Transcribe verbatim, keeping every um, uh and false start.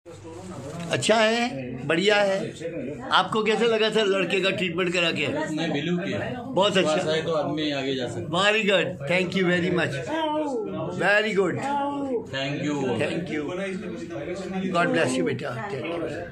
अच्छा है, बढ़िया है। आपको कैसे लगा सर लड़के का ट्रीटमेंट करा के? मैं बिलू की बहुत अच्छा है तो आदमी आगे जा सकता। Very good, thank you very much, very good, thank you thank you, God bless you बेटा।